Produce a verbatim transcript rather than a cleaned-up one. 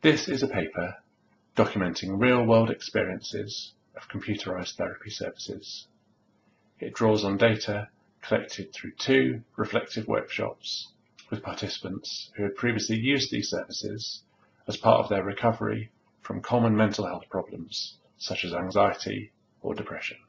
This is a paper documenting real-world experiences of computerized therapy services. It draws on data collected through two reflective workshops with participants who had previously used these services as part of their recovery from common mental health problems such as anxiety or depression.